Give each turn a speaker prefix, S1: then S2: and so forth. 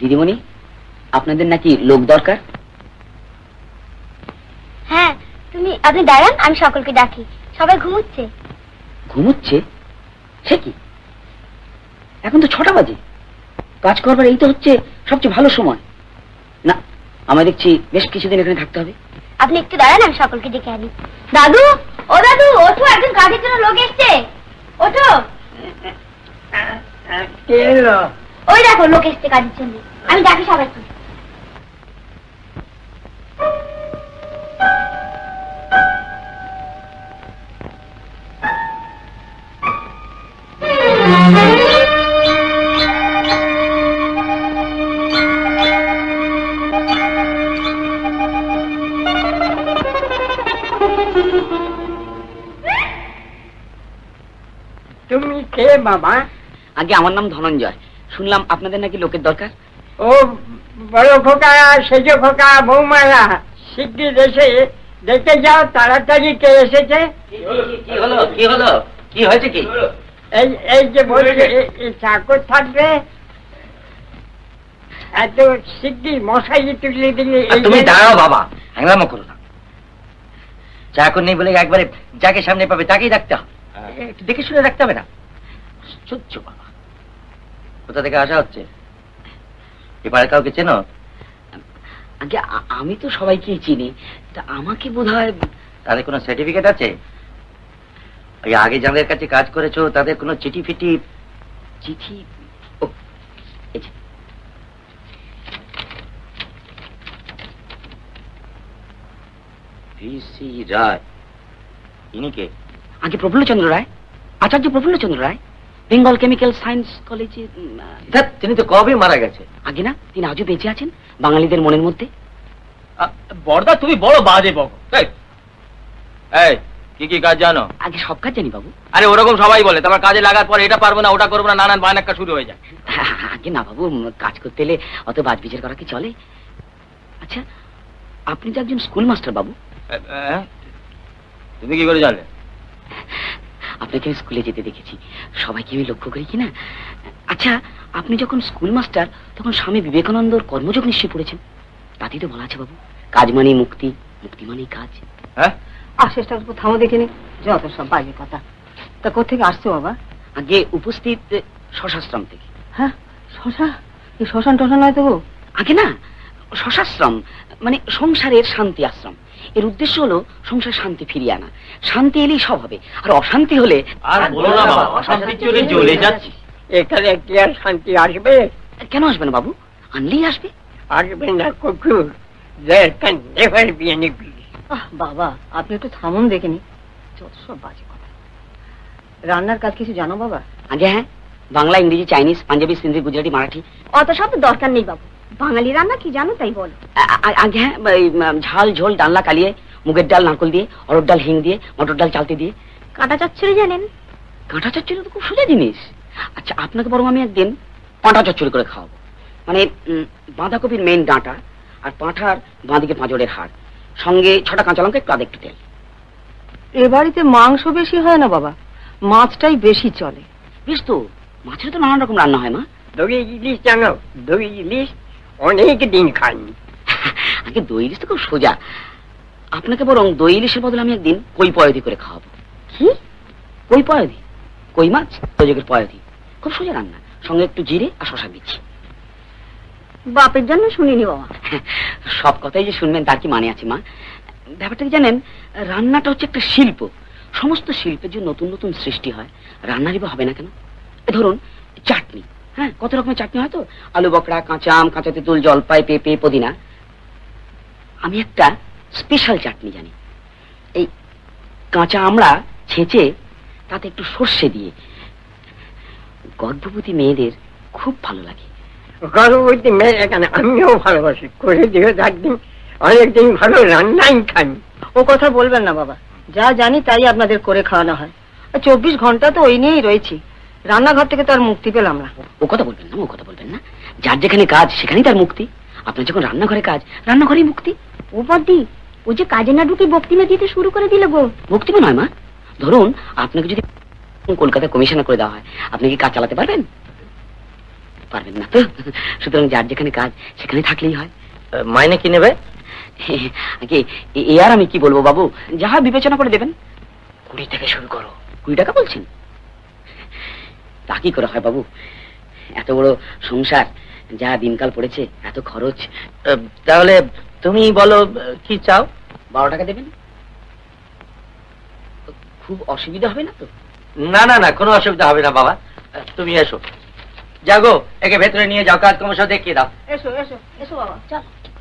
S1: দিদিমণি, আপনাদের নাকি লোক দরকার?
S2: হ্যাঁ, আপনি দাঁড়ান, আমি সকলকে ডাকি। সবাই ঘুমুচ্ছে।
S1: ঘুমুচ্ছে? সে কি, এখন তো 6টা বাজে। কাজ করবার এই তো হচ্ছে সবচেয়ে ভালো সময়। না, আমার দেখছি বেশ কিছুদিন এখানে থাকতে হবে।
S2: আপনি একটু দাঁড়ান, আমি সকলকে ডেকে আনি। দাদু, ও দাদু, ওঠো, একজন কাজের জন্য লোক এসছে। ওঠো। ওই দেখো, লোক এসছে কাজের জন্য। আমি ডাকি সবাইকে।
S3: তুমি কে বাবা?
S1: আগে আমার নাম ধনঞ্জয়। শুনলাম আপনাদের নাকি লোকের দরকার।
S3: ও বড় খোকা, সেজ খোকা, বৌমারা শিগগির এসে দেখে যাও তাড়াতাড়ি কে এসেছে।
S1: কি হলো, কি হলো, কি হয়েছে? কি
S3: এই যে বলছে চাকর থাকবে, এত শিগগির মশাই তুলে দিলে।
S4: তুমি দাঁড়াও বাবা, হ্যাংলামো করো না। চাকর নেই বলে একবারে যাকে সামনে পাবে তাকেই রাখতে হবে। একটু দেখে শুনে রাখতে হবে না? আশ্চর্য বাবা। কোথা থেকে আসা হচ্ছে? এবারে কাউকে চেনো?
S1: আগে আমি তো সবাইকেই চিনি, তা আমাকে বোধহয়।
S4: তাদের কোনো সার্টিফিকেট আছে? ওই আগে যাদের কাছে কাজ করেছো তাদের কোনো চিঠি ফিটি?
S1: চিঠি? ও,
S4: ভিসি রায়, ইনি কে?
S1: আগে Prafullachandra Ray, Acharya Prafullachandra Ray, Bengal chemical science কলেজে।
S4: তিনি তো কবে মারা গেছে।
S1: আগে না, তিনি আজও বেঁচে আছেন বাঙালিদের মনের মধ্যে।
S5: বড়দা, তুমি বড় বাজে বকো। এই কি কি কাজ জানো?
S1: আগে সব কাজ জানি বাবু।
S5: আরে ওরকম সবাই বলে, তোমার কাজে লাগার পর এটা পারবো না, ওটা করবো না, নানান বায়নাক্কা শুরু হয়ে যায়।
S1: আগে না বাবু, কাজ করতে এলে অত বাজবিচার করা কি চলে? আচ্ছা, আপনি তো একজন স্কুল মাস্টার বাবু।
S5: তুমি কি করে জানলে?
S1: আপনাকে আমি স্কুলে যেতে দেখেছি, সবাইকে আমি লক্ষ্য করি কিনা। আচ্ছা, আপনি যখন স্কুল মাস্টার তখন স্বামী বিবেকানন্দর কর্মযোগ নিশ্চয়ই পড়েছেন। তাতেই তো বলা আছে বাবু, কাজ মানেই মুক্তি, মুক্তি মানেই কাজ।
S6: হ্যাঁ, আশেষটা থামো দেখিনি, যত সব বাজে কথা। তা কোথেকে আসছো বাবা?
S1: আগে উপস্থিত শশাশ্রম থেকে।
S6: হ্যাঁ, শশা? এই শ্মশান টশান নয় তো? আগে
S1: না, শশাশ্রম মানে সংসারের শান্তি আশ্রম। এর উদ্দেশ্য হলো সংসার শান্তি ফিরিয়ে আনা। শান্তি এলেই সব হবে, আর অশান্তি হলে
S5: আর বলো না বাবা, অশান্তি চলে জ্বলে যাচ্ছি।
S3: এখানে কি আর শান্তি আসবে?
S1: কেন আসবে না বাবু? আনলেই আসবে।
S3: আসবে না কুকুর, there can never be any peace.
S6: বাবা, আপনি একটু থামুন দেখিনি, যত সব বাজে কথা। রান্নার কাজ কিছু জানো বাবা?
S1: আগে হ্যাঁ, বাংলা, ইংরেজি, চাইনিজ, পাঞ্জাবি, সিন্ধি, গুজরাটি, মারাঠি।
S2: অত সব দরকার নেই বাবু, বাঙালি রান্না কি জানো তাই বলো।
S1: আগে হ্যাঁ, ঝাল, ঝোল, ডালনা কালিয়ে, মুগের ডাল নারকল দিয়ে, অরড় ডাল হিং দিয়ে, মটর ডাল চালতে দিয়ে।
S2: কাঁটা চচ্চড়ি জানেন?
S1: কাঁটা চচ্চড়ি তো খুব সোজা জিনিস। আচ্ছা, আপনাকে বরং আমি একদিন পাঁটা চচ্চড়ি করে খাওয়াবো। মানে বাঁধাকপির মেইন ডাঁটা আর পাঁঠার বাঁদিকে পাঁজরের হাড়, সঙ্গে 6টা কাঁচা লঙ্কা, একটু আদা, একটু তেল।
S6: এ বাড়িতে মাংস বেশি হয় না বাবা, মাছটাই বেশি চলে।
S1: বেশ তো, মাছের তো নানান রকম রান্না হয় মা।
S3: দই ইলিশ জানো? দই ইলিশ অনেক দিন খাইনি।
S1: আগে দই ইলিশ তো খুব সোজা। আপনাকে বরং দই ইলিশের বদলে আমি একদিন কই পয়দি করে খাওয়াবো।
S2: কি?
S1: কই পয়দি? কই মাছ, প্রযোগের পয়দি, খুব সোজা রান্না, সঙ্গে একটু জিরে আর শশা দিচ্ছি।
S2: বাপের জন্য শুনিনি বাবা।
S1: সব কথাই যে শুনবেন তার কি মানে আছে মা? ব্যাপারটা কি জানেন, রান্নাটা হচ্ছে একটা শিল্প। সমস্ত শিল্পের যে নতুন নতুন সৃষ্টি হয়, রান্নারই বা হবে না কেন? ধরুন চাটনি, হ্যাঁ, কত রকমের চাটনি হয় তো, আলু বকড়া, কাঁচা আম, কাঁচা তেঁতুল, জলপাই, পেঁপে, পুদিনা। আমি একটা স্পেশাল চাটনি জানি। এই কাঁচা আমড়া ছেঁচে তাতে একটু সর্ষে দিয়ে, গর্ভবতী মেয়েদের খুব ভালো লাগে।
S3: গর্ভবতী মেয়ে এখানে আমিও ভালোবাসি, করে দিও একদিন, অনেকদিন ভালো রান্নাই খাই।
S6: ও কথা বলবেন না বাবা, যা জানি তাই আপনাদের করে খাওয়ানো হয়। 24 ঘন্টা তো ওই নিয়েই রয়েছি, রান্নাঘর থেকে তো আর মুক্তি পেলাম না।
S1: ও কথা বলবেন না, ও কথা বলবেন না। যার যেখানে কাজ সেখানেই তার মুক্তি। আপনার যখন রান্নাঘরে কাজ, রান্নাঘরেই মুক্তি।
S2: ও বদ্দি, ও যে কাজে না ঢুকে বক্তিমা দিতে শুরু করে দিল গো।
S1: বক্তিমা নয় মা, ধরুন আপনাকে যদি কলকাতা কমিশনার করে দেওয়া হয়, আপনি কি কাজ চালাতে পারবেন? পারবেন না তো, সুতরাং যার যেখানে কাজ সেখানে থাকলেই হয়।
S4: মাইনে কি নেবে?
S1: আগে এ আর আমি কি বলবো বাবু, যাহা বিবেচনা করে দেবেন। 20 থেকে শুরু করো। 20 টাকা বলছেন? তা কি করে হয় বাবু, এত বড় সংসার, যা দিনকাল পড়েছে, এত খরচ।
S4: তাহলে তুমি বলো কি চাও?
S1: 12 টাকা দেবেন? খুব অসুবিধা হবে না তো?
S4: না না না, কোনো অসুবিধা হবে না বাবা, তুমি এসো। যাগো, একে ভেতরে নিয়ে যাও, কাজকর্ম সব দেখিয়ে দাও।
S6: এসো এসো এসো বাবা, চল।